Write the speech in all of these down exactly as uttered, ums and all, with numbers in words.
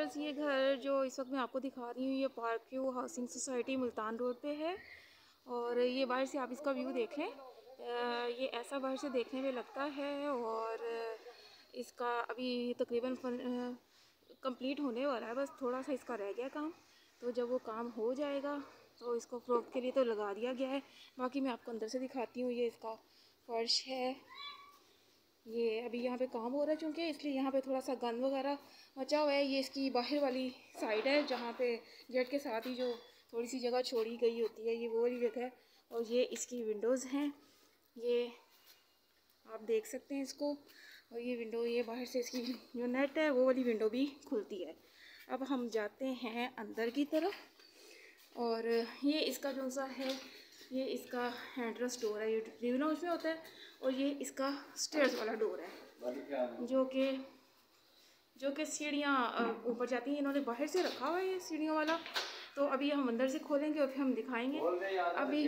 Viewers, ये घर जो इस वक्त मैं आपको दिखा रही हूँ ये park view housing society Multan road पे है। और ये बाहर से आप इसका व्यू देख लें, ये ऐसा बाहर से देखने में लगता है। और इसका अभी तकरीबन कंप्लीट होने वाला है, बस थोड़ा सा इसका रह गया काम। तो जब वो काम हो जाएगा तो इसको फ़रोख्त के लिए तो लगा दिया गया है। बाकी मैं आपको अंदर से दिखाती हूँ। ये इसका फर्श है, ये अभी यहाँ पे काम हो रहा है चूँकि, इसलिए यहाँ पे थोड़ा सा गंद वगैरह मचा हुआ है। ये इसकी बाहर वाली साइड है जहाँ पे गेट के साथ ही जो थोड़ी सी जगह छोड़ी गई होती है, ये वो वाली जगह है। और ये इसकी विंडोज़ हैं, ये आप देख सकते हैं इसको। और ये विंडो, ये बाहर से इसकी जो नेट है वो वाली विंडो भी खुलती है। अब हम जाते हैं अंदर की तरफ। और ये इसका जो सा है, ये इसका एंट्रेंस डोर है, ये ग्रीन हाउस में होता है। और ये इसका स्टेयर्स वाला डोर है जो कि जो कि सीढ़ियाँ ऊपर जाती हैं। इन्होंने बाहर से रखा हुआ है ये सीढ़ियों वाला। तो अभी हम अंदर से खोलेंगे और फिर हम दिखाएंगे। अभी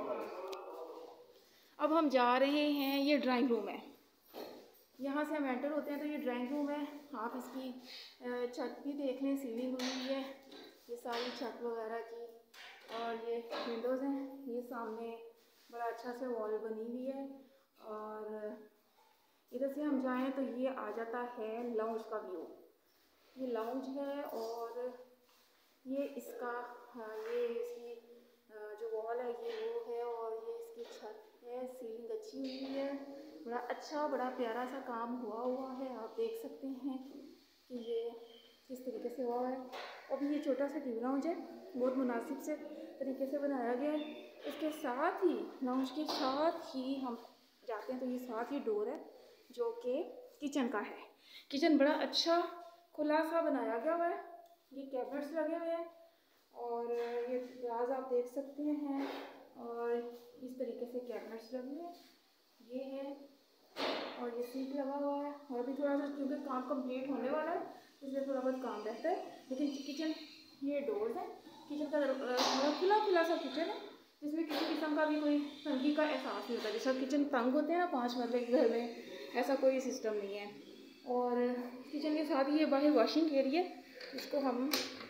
अब हम जा रहे हैं, ये ड्राइंग रूम है। यहाँ से हम एंटर होते हैं तो ये ड्राइंग रूम है। आप इसकी छत भी देख लें, सीलिंग हुई है ये सारी छत वगैरह की। और ये विंडोज़ हैं, ये सामने बड़ा अच्छा से वॉल बनी हुई है। और इधर से हम जाएं तो ये आ जाता है लाउंज का व्यू। ये लाउंज है और ये इसका ये इसकी जो वॉल है ये वो है। और ये इसकी छत है, सीलिंग अच्छी हुई है, बड़ा अच्छा बड़ा प्यारा सा काम हुआ हुआ है। आप देख सकते हैं कि ये किस तरीके से हुआ है। अभी ये छोटा सा टीवी लाउंज है, बहुत मुनासिब से तरीके से बनाया गया है। इसके साथ ही लाउंज के साथ ही हम जाते हैं तो ये साथ ही डोर है जो कि किचन का है। किचन बड़ा अच्छा खुला सा बनाया गया हुआ है। ये कैबिनेट्स लगे हुए हैं और ये दराज आप देख सकते हैं। और इस तरीके से कैबिनेट्स लगे हुए हैं, ये है। और ये सीट लगा हुआ है। और अभी थोड़ा सा क्योंकि काम कंप्लीट होने वाला है इसलिए थोड़ा बहुत काम रहता है। लेकिन किचन, ये डोर्स हैं, किचन का थोड़ा खुला खुला सा किचन है जिसमें किसी किस्म का भी कोई तंगी का एहसास नहीं होता। जैसा किचन तंग होते हैं ना पाँच मरले के घर में, ऐसा कोई सिस्टम नहीं है। और किचन के साथ ये बाहर वॉशिंग एरिया, इसको हम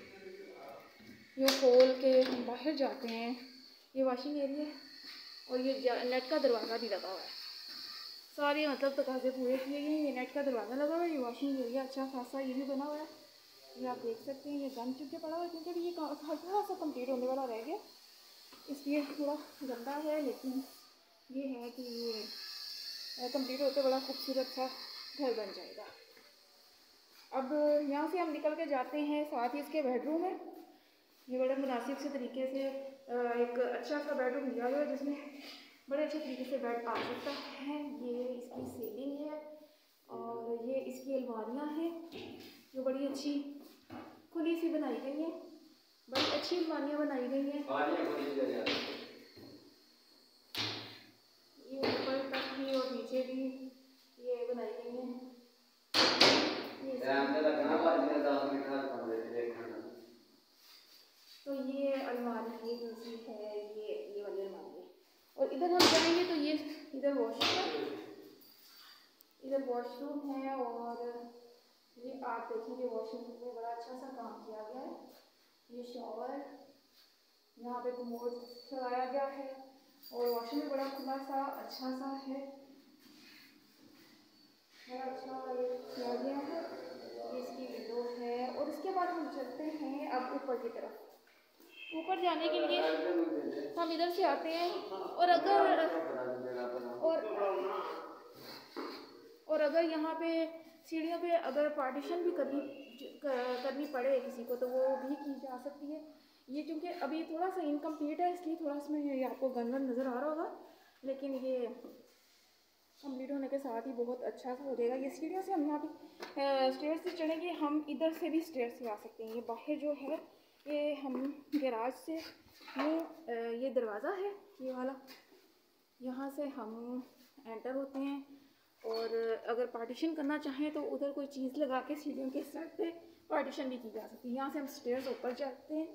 यूँ खोल के हम बाहर जाते हैं, ये वॉशिंग एरिया। और ये नेट का दरवाज़ा भी लगा हुआ है, सारे मतलब तकाज़े पूरे किए गए हैं। ये नेट का दरवाज़ा लगा हुआ है, ये वॉशिंग एरिया अच्छा खासा ये भी बना हुआ है। ये आप देख सकते हैं, ये गंद चुके पड़ा हुआ है क्योंकि ये थोड़ा सा कंप्लीट होने वाला रह गया, इसलिए थोड़ा गंदा है। लेकिन ये है कि ये कंप्लीट होकर बड़ा खूबसूरत सा घर बन जाएगा। अब यहाँ से हम निकल के जाते हैं, साथ ही इसके बेडरूम है। ये बड़े मुनासिब से तरीके से एक अच्छा सा बेडरूम दिया हुआ है जिसमें बड़े अच्छे तरीके से बेड आ सकता है। ये इसकी सीलिंग है और ये इसकी अलमारियाँ हैं जो बड़ी अच्छी खुली सी बनाई गई हैं, बड़ी अच्छी अलमारियाँ बनाई गई हैं। ये ऊपर तक भी और नीचे भी ये बनाई गई हैं। तो ये अलमारी ये दूसरी है, ये ये वाली अलमारी है। और इधर हम जाएंगे तो ये इधर वॉशरूम, इधर वॉशरूम है। और ये आप देखेंगे वॉशरूम में बड़ा अच्छा सा काम किया गया है। ये शॉवर, यहाँ पे कमोड लगाया गया है और वॉशरूम में बड़ा खुला सा अच्छा सा है, बड़ा अच्छा ये किया गया है। ये इसकी विंडो है। और इसके बाद हम चलते हैं अब ऊपर की तरफ। ऊपर जाने के लिए हम इधर से आते हैं। और अगर और और अगर यहाँ पे सीढ़ियों पे अगर पार्टीशन भी करनी करनी पड़े किसी को तो वो भी की जा सकती है। ये क्योंकि अभी थोड़ा सा इनकम्प्लीट है इसलिए थोड़ा इसमें ये आपको गंदन नज़र आ रहा होगा, लेकिन ये कंप्लीट होने के साथ ही बहुत अच्छा सा हो जाएगा। ये सीढ़ियों से हम यहाँ पे स्टेयर से चढ़ेंगे, हम इधर से भी स्टेयर से आ सकते हैं। ये बाहर जो है ये हम गैराज से ये ये दरवाज़ा है ये वाला, यहाँ से हम एंटर होते हैं। और अगर पार्टीशन करना चाहें तो उधर कोई चीज़ लगा के सीढ़ियों के साथ पे पार्टीशन भी की जा सकती है। यहाँ से हम स्टेयर्स ऊपर जाते हैं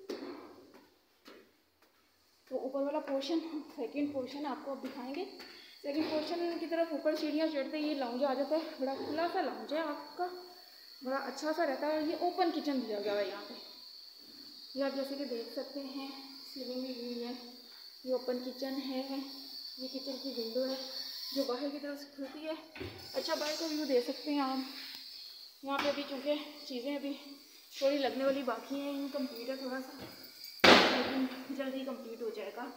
तो ऊपर वाला पोर्शन, सेकंड पोर्शन आपको अब दिखाएंगे। सेकंड पोर्शन की तरफ ऊपर सीढ़ियाँ चढ़ते ये लाउंज आ जाता है, बड़ा खुला सा लाउंज है आपका। बड़ा अच्छा सा रहता है। ये ओपन किचन दिया गया है यहाँ पे, ये आप जैसे कि देख सकते हैं, सीलिंग भी हुई है। ये ओपन किचन है, ये किचन की विंडो है जो बाहर की तरफ से खुलती है। अच्छा बाहर का व्यू दे सकते हैं आप। यहाँ पे अभी चूँकि चीज़ें अभी थोड़ी लगने वाली बाकी हैं, यूँ कंप्लीट है थोड़ा सा, लेकिन जल्दी कंप्लीट हो जाएगा।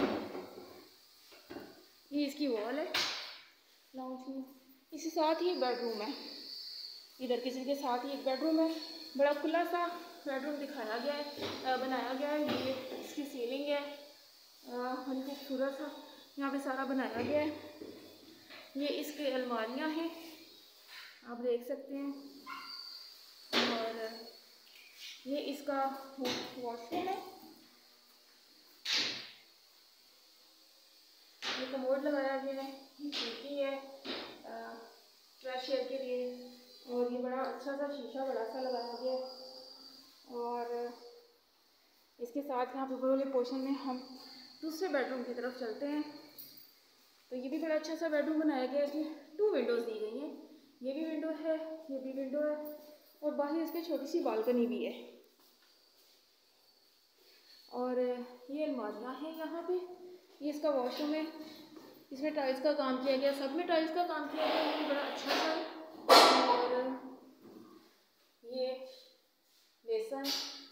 ये इसकी वॉल है लाउंज में, इसी साथ ही एक बेडरूम है। इधर किचन के साथ ही एक बेडरूम है, बड़ा खुला सा बेडरूम दिखाया गया है, बनाया गया है। ये इसकी सीलिंग है, बड़ी खूबसूरत सा यहाँ पे सारा बनाया गया है। ये इसके अलमारियाँ हैं, आप देख सकते हैं। और ये इसका वॉशरूम है, ये कमोड लगाया गया है, ये खिड़की है फ्रेश एयर के लिए, और ये बड़ा अच्छा सा शीशा बड़ा सा लगाया गया है। और इसके साथ यहाँ पे बड़े पोर्शन में हम दूसरे बेडरूम की तरफ चलते हैं। तो ये भी बड़ा अच्छा सा बेडरूम बनाया गया है, इसमें टू विंडोज़ दी गई हैं, ये भी विंडो है, ये भी विंडो है, और बाहर इसके छोटी सी बालकनी भी है। और ये अलमारियाँ हैं यहाँ पे, ये इसका वॉशरूम है, इसमें टाइल्स का काम किया गया, सब में टाइल्स का काम किया गया, ये बड़ा अच्छा सा। और ये बेसन,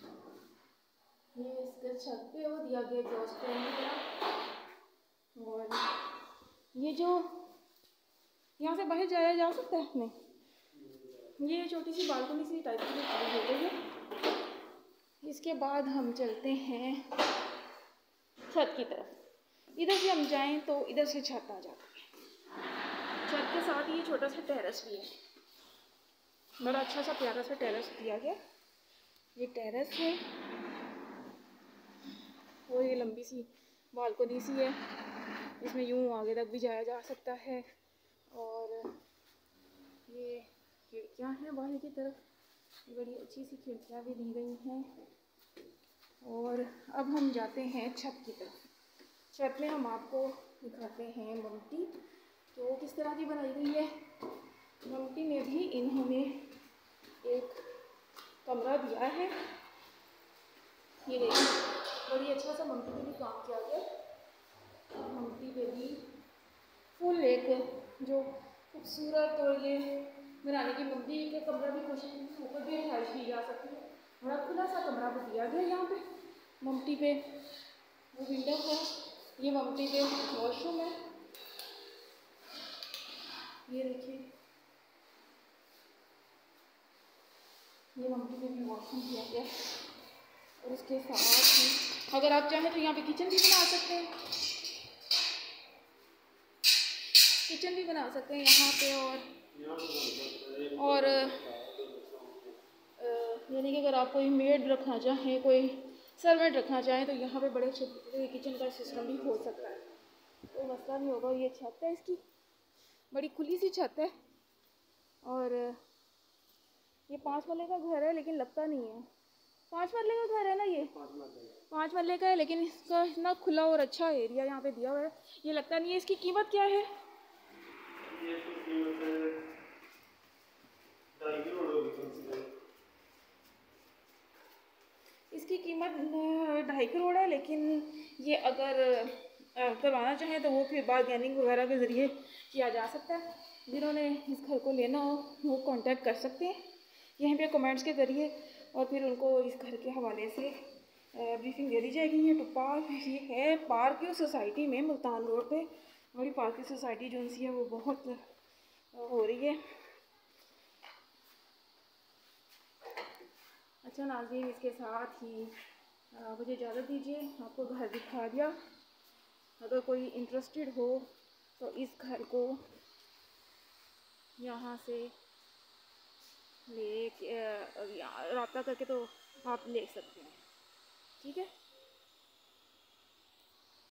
ये इसके छत पे वो दिया गया एग्जॉस्ट फैन की तरह। और ये जो यहाँ से बाहर जाया जा सकता है नहीं, ये छोटी सी बालकनी सी टाइप की चीज़ हो गई है। इसके बाद हम चलते हैं छत की तरफ। इधर से हम जाएं तो इधर से छत आ जाती है, छत के साथ ये छोटा सा टेरेस भी है, बड़ा अच्छा सा प्यारा सा टेरेस दिया गया। ये टेरेस है और ये लंबी सी बालकनी सी है, इसमें यूँ आगे तक भी जाया जा सकता है। और ये खिड़कियाँ हैं बाहर की तरफ, बड़ी अच्छी सी खिड़कियाँ भी दी गई हैं। और अब हम जाते हैं छत की तरफ। छत में हम आपको दिखाते हैं ममटी, तो वो किस तरह की बनाई गई है। ममटी में भी इन्होंने एक कमरा दिया है, ये देखिए बड़ी अच्छा सा ममटी पे भी काम किया गया। ममटी पे भी फुल एक जो खूबसूरत और ये बनाने की ममटी का कमरा भी कोशिश ऊपर भी रिहाइश की जा सकती है। बड़ा खुला सा कमरा भी दिया गया यहाँ पे। ममटी पे वो विंडो है, ये ममटी पे वॉशरूम है, ये देखिए ये ममटी पे भी वॉशरूम किया गया। और उसके साथ ही अगर आप चाहें तो यहाँ पे किचन भी बना सकते हैं, किचन भी बना सकते हैं यहाँ पे। और और यानी कि अगर आप कोई मेड रखना चाहें, कोई सर्वेंट रखना चाहें, तो यहाँ पे बड़े छोटे किचन का सिस्टम भी हो सकता है, कोई तो मसला नहीं होगा। ये छत है इसकी, बड़ी खुली सी छत है। और ये पाँच मरले का घर है, लेकिन लगता नहीं है पाँच मरले का घर है ना, ये पाँच मरले का है, लेकिन इसका इतना खुला और अच्छा एरिया यहाँ पे दिया हुआ है, ये लगता नहीं है। इसकी कीमत क्या है? इसकी कीमत ढाई करोड़ है, लेकिन ये अगर करवाना चाहें तो वो फिर बारगेनिंग वगैरह के ज़रिए किया जा सकता है। जिन्होंने इस घर को लेना हो वो कांटेक्ट कर सकते हैं यहीं पे कमेंट्स के ज़रिए, और फिर उनको इस घर के हवाले से ब्रीफिंग दे दी जाएगी। ये टू पार्क ये है पार्क सोसाइटी में, मुल्तान रोड पे बड़ी पार्क सोसाइटी जो सी है वो बहुत हो रही है। अच्छा नाज़रीन, इसके साथ ही मुझे इजाज़त दीजिए, आपको घर दिखा दिया। अगर कोई इंटरेस्टेड हो तो इस घर को यहाँ से ले रब्ता करके तो आप ले सकते हैं, ठीक है।